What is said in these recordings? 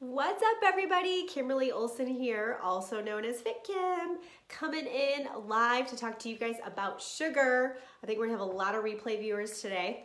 What's up, everybody? Kimberly Olson here, also known as Fit Kim, coming in live to talk to you guys about sugar. I think we're gonna have a lot of replay viewers today.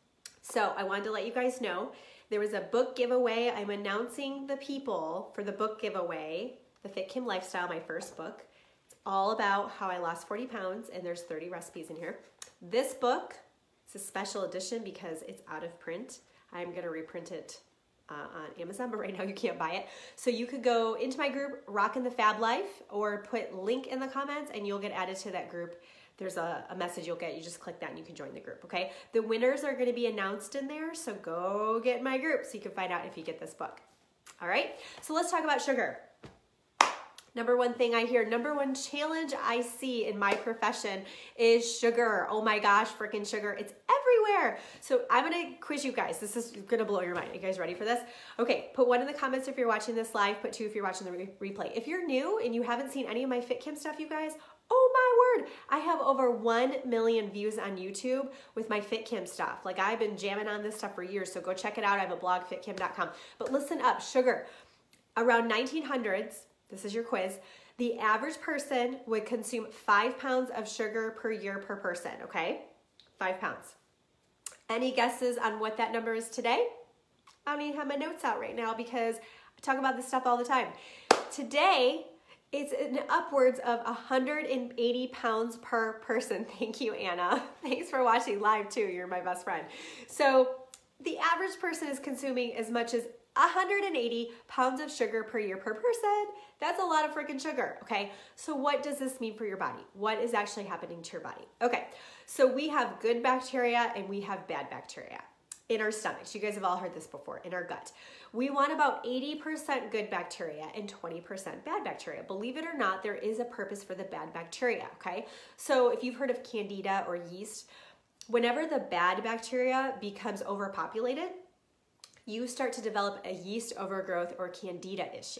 So I wanted to let you guys know there was a book giveaway. I'm announcing the people for the book giveaway, The Fit Kim Lifestyle, my first book. It's all about how I lost 40 pounds, and there's 30 recipes in here. This book is a special edition because it's out of print. I'm gonna reprint it on Amazon, but right now you can't buy it. So you could go into my group, Rockin' the Fab Life, or put link in the comments and you'll get added to that group. There's a message you'll get. You just click that and you can join the group, okay? The winners are gonna be announced in there, so go get in my group so you can find out if you get this book. All right, so let's talk about sugar. Number one thing I hear, number one challenge I see in my profession is sugar. Oh my gosh, freaking sugar. It's everywhere. So I'm gonna quiz you guys. This is gonna blow your mind. Are you guys ready for this? Okay, put 1 in the comments if you're watching this live, put 2 if you're watching the replay. If you're new and you haven't seen any of my Fit Kim stuff, you guys, oh my word, I have over 1 million views on YouTube with my Fit Kim stuff. Like I've been jamming on this stuff for years, so go check it out. I have a blog, fitkim.com. But listen up, sugar. Around 1900s, this is your quiz, the average person would consume 5 pounds of sugar per year per person, okay? 5 pounds. Any guesses on what that number is today? I don't even have my notes out right now because I talk about this stuff all the time. Today, it's in upwards of 180 pounds per person. Thank you, Anna. Thanks for watching live too. You're my best friend. So the average person is consuming as much as 180 pounds of sugar per year per person. That's a lot of freaking sugar, okay? So what does this mean for your body? What is actually happening to your body? Okay, so we have good bacteria and we have bad bacteria in our stomachs. You guys have all heard this before, in our gut. We want about 80% good bacteria and 20% bad bacteria. Believe it or not, there is a purpose for the bad bacteria, okay? So if you've heard of candida or yeast, whenever the bad bacteria becomes overpopulated, you start to develop a yeast overgrowth or candida issue.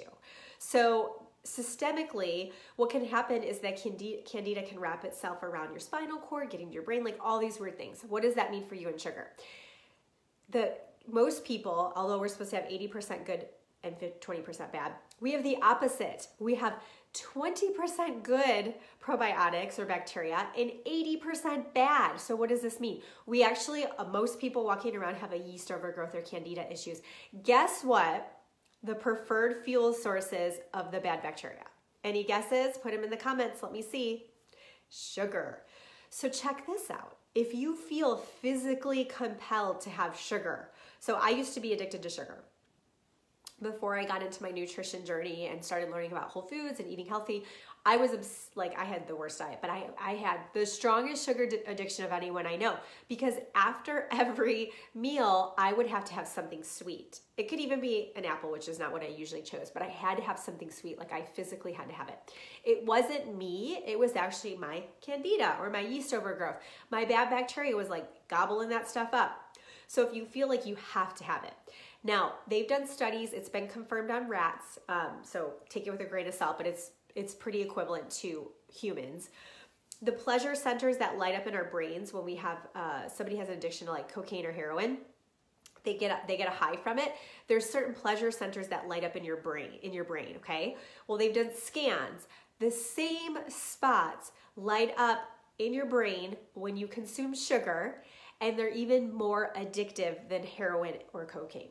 So systemically, what can happen is that candida can wrap itself around your spinal cord, getting to your brain, like all these weird things. What does that mean for you and sugar? Most people, although we're supposed to have 80% good and 20% bad, we have the opposite. We have 20% good probiotics or bacteria and 80% bad. So what does this mean? We actually, most people walking around have a yeast overgrowth or candida issues. Guess what? The preferred fuel sources of the bad bacteria. Any guesses? Put them in the comments. Let me see. Sugar. So check this out. If you feel physically compelled to have sugar, so I used to be addicted to sugar. Before I got into my nutrition journey and started learning about whole foods and eating healthy, I was like, I had the worst diet, but I had the strongest sugar addiction of anyone I know, because after every meal, I would have to have something sweet. It could even be an apple, which is not what I usually chose, but I had to have something sweet. Like I physically had to have it. It wasn't me. It was actually my candida or my yeast overgrowth. My bad bacteria was like gobbling that stuff up. So if you feel like you have to have it. Now, they've done studies, it's been confirmed on rats, so take it with a grain of salt, but it's pretty equivalent to humans. The pleasure centers that light up in our brains when we have, somebody has an addiction to like cocaine or heroin, they get a high from it. There's certain pleasure centers that light up in your brain, okay? Well, they've done scans. The same spots light up in your brain when you consume sugar, and they're even more addictive than heroin or cocaine.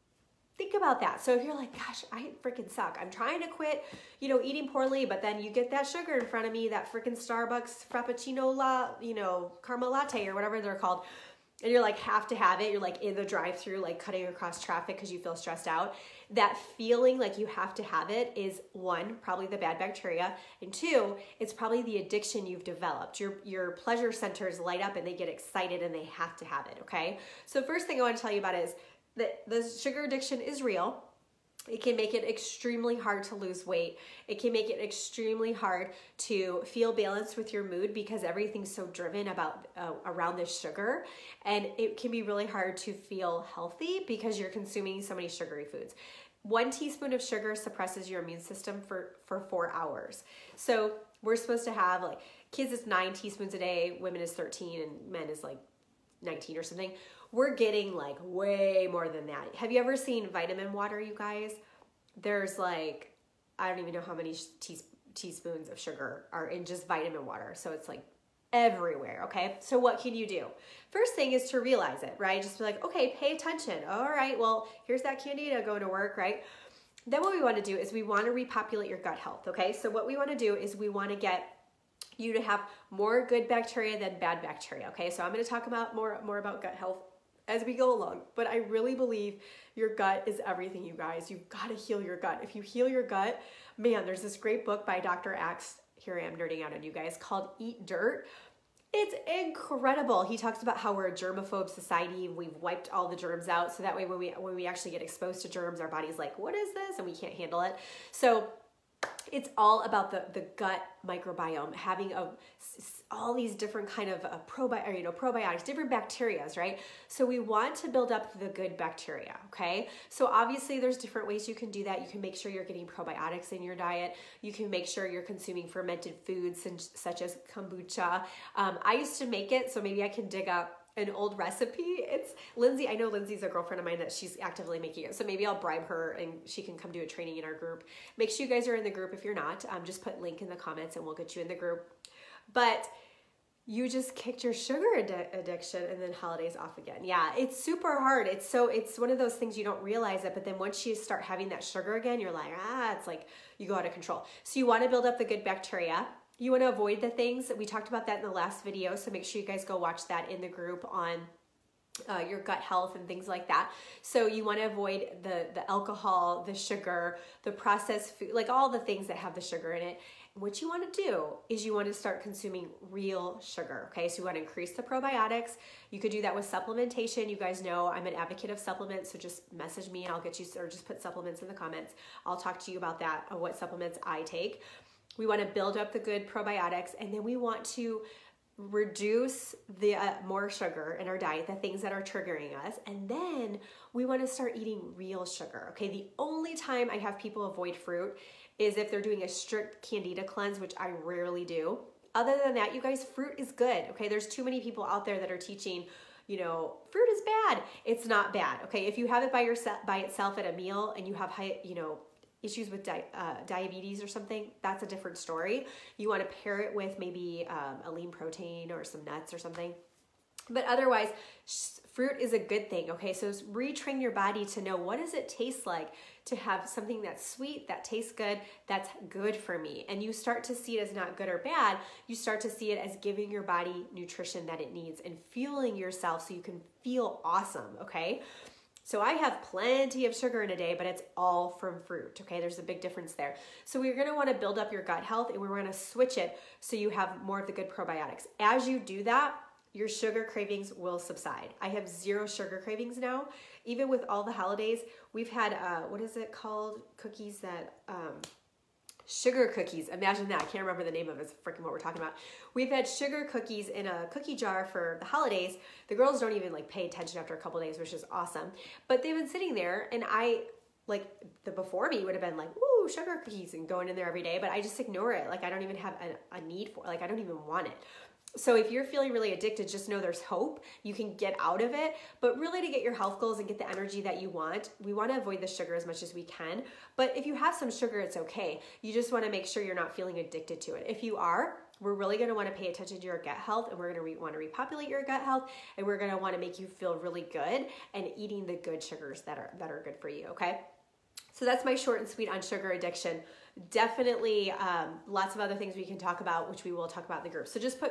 Think about that. So if you're like, gosh, I freaking suck. I'm trying to quit, eating poorly, but then you get that sugar in front of me, that freaking Starbucks Frappuccino, caramel latte or whatever they're called. And you're like, have to have it. You're like in the drive-through, like cutting across traffic because you feel stressed out. That feeling like you have to have it is 1, probably the bad bacteria. And 2, it's probably the addiction you've developed. Your pleasure centers light up and they get excited and they have to have it, okay? So first thing I want to tell you about is that the sugar addiction is real. It can make it extremely hard to lose weight. It can make it extremely hard to feel balanced with your mood because everything's so driven around this sugar. And it can be really hard to feel healthy because you're consuming so many sugary foods. 1 teaspoon of sugar suppresses your immune system for 4 hours. So we're supposed to have, like, kids is 9 teaspoons a day, women is 13, and men is like 19 or something. We're getting like way more than that. Have you ever seen vitamin water, you guys? there's like, I don't even know how many teaspoons of sugar are in just vitamin water. So it's like everywhere, okay? So what can you do? First thing is to realize it, right? Just be like, okay, pay attention. All right, well, here's that candida going to work, right? Then what we want to do is we want to repopulate your gut health, okay? So what we want to do is we want to get you to have more good bacteria than bad bacteria, okay? So I'm going to talk about more about gut health as we go along, but I really believe your gut is everything, you guys. You've got to heal your gut. If you heal your gut, man, there's this great book by Dr. Axe, here I am nerding out on you guys, called Eat Dirt. It's incredible. He talks about how we're a germaphobe society. We've wiped all the germs out, so that way when we actually get exposed to germs, our body's like, what is this? And we can't handle it. So it's all about the gut microbiome, having all these different kind of probiotics, different bacterias, right? So we want to build up the good bacteria, okay? So obviously there's different ways you can do that. You can make sure you're getting probiotics in your diet. You can make sure you're consuming fermented foods such as kombucha. I used to make it, so maybe I can dig up an old recipe. It's Lindsay. I know Lindsay's a girlfriend of mine that she's actively making it. So maybe I'll bribe her and she can come do a training in our group. Make sure you guys are in the group. If you're not, just put link in the comments and we'll get you in the group. But you just kicked your sugar addiction and then holidays off again. Yeah, it's super hard. It's one of those things you don't realize it, but then once you start having that sugar again, you're like, it's like you go out of control. So you want to build up the good bacteria. You want to avoid the things that we talked about that in the last video. So make sure you guys go watch that in the group on your gut health and things like that. So you want to avoid the alcohol, the sugar, the processed food, like all the things that have the sugar in it. And what you want to do is you want to start consuming real sugar. Okay. So you want to increase the probiotics. You could do that with supplementation. You guys know I'm an advocate of supplements. So just message me and I'll get you, or just put supplements in the comments. I'll talk to you about that, what supplements I take. We want to build up the good probiotics, and then we want to reduce the more sugar in our diet, the things that are triggering us, and then we want to start eating real sugar. Okay, the only time I have people avoid fruit is if they're doing a strict candida cleanse, which I rarely do. Other than that, you guys, fruit is good. Okay, there's too many people out there that are teaching, fruit is bad. It's not bad. Okay, if you have it by itself at a meal and you have high, issues with diabetes or something, that's a different story. You want to pair it with maybe a lean protein or some nuts or something. But otherwise, fruit is a good thing, okay? So retrain your body to know, what does it taste like to have something that's sweet, that tastes good, that's good for me. And you start to see it as not good or bad. You start to see it as giving your body nutrition that it needs and fueling yourself so you can feel awesome, okay? So I have plenty of sugar in a day, but it's all from fruit, okay? There's a big difference there. So we're gonna wanna build up your gut health, and we're gonna switch it so you have more of the good probiotics. As you do that, your sugar cravings will subside. I have 0 sugar cravings now. Even with all the holidays, we've had, what is it called? Cookies that, sugar cookies. Imagine that. I can't remember the name of it. It's freaking what we're talking about. We've had sugar cookies in a cookie jar for the holidays. The girls don't even pay attention after a couple of days, which is awesome. But they've been sitting there, and the before me would have been like, ooh, sugar cookies, and going in there every day, but I just ignore it. I don't even have a need for it. I don't even want it. So if you're feeling really addicted, just know there's hope. You can get out of it, but really to get your health goals and get the energy that you want, we want to avoid the sugar as much as we can. But if you have some sugar, it's okay. You just want to make sure you're not feeling addicted to it. If you are, we're really going to want to pay attention to your gut health, and we're going to want to repopulate your gut health, and we're going to want to make you feel really good and eating the good sugars that are good for you, okay? So that's my short and sweet on sugar addiction. Definitely lots of other things we can talk about, which we will talk about in the group. So just put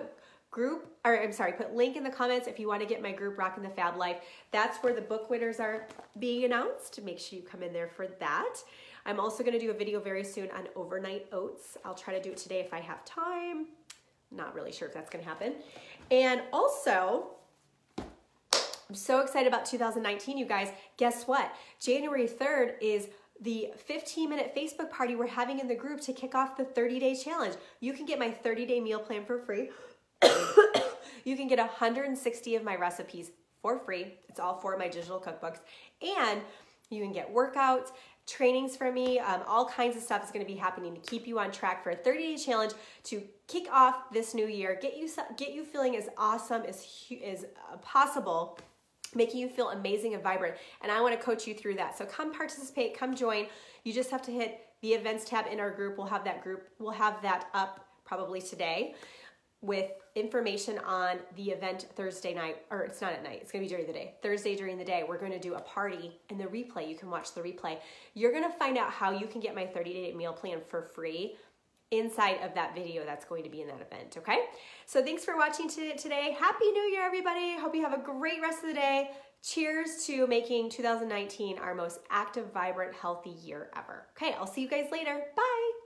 link in the comments if you want to get my group, Rockin' the Fab Life. That's where the book winners are being announced. Make sure you come in there for that. I'm also going to do a video very soon on overnight oats. I'll try to do it today if I have time. Not really sure if that's going to happen. And also, I'm so excited about 2019, you guys. Guess what? January 3rd is the 15-minute Facebook party we're having in the group to kick off the 30-day challenge. You can get my 30-day meal plan for free. You can get 160 of my recipes for free. It's all 4 of my digital cookbooks. And you can get workouts, trainings from me, all kinds of stuff is going to be happening to keep you on track for a 30-day challenge to kick off this new year, get you feeling as awesome as possible making you feel amazing and vibrant. And I want to coach you through that. So come participate, come join. You just have to hit the events tab in our group. We'll have that up probably today with information on the event Thursday night, or it's not at night, it's gonna be during the day. Thursday during the day, we're gonna do a party and the replay. You can watch the replay. You're gonna find out how you can get my 30-day meal plan for free inside of that video that's going to be in that event, okay? So thanks for watching today. Happy New Year, everybody. Hope you have a great rest of the day. Cheers to making 2019 our most active, vibrant, healthy year ever. Okay, I'll see you guys later. Bye.